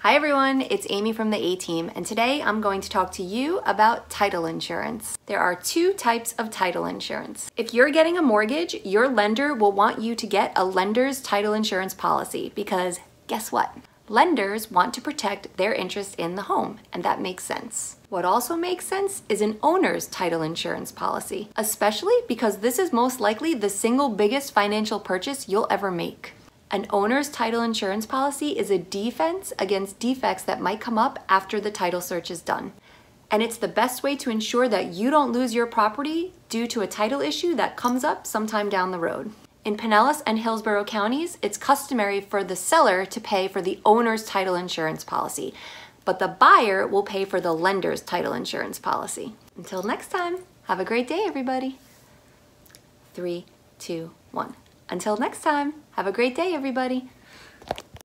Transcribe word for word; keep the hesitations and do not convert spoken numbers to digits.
Hi everyone, it's Amy from the A-Team, and today I'm going to talk to you about title insurance. There are two types of title insurance. If you're getting a mortgage, your lender will want you to get a lender's title insurance policy because guess what? Lenders want to protect their interest in the home, and that makes sense. What also makes sense is an owner's title insurance policy, especially because this is most likely the single biggest financial purchase you'll ever make. An owner's title insurance policy is a defense against defects that might come up after the title search is done. And it's the best way to ensure that you don't lose your property due to a title issue that comes up sometime down the road. In Pinellas and Hillsborough counties, it's customary for the seller to pay for the owner's title insurance policy, but the buyer will pay for the lender's title insurance policy. Until next time, have a great day, everybody. Three, two, one. Until next time, have a great day, everybody.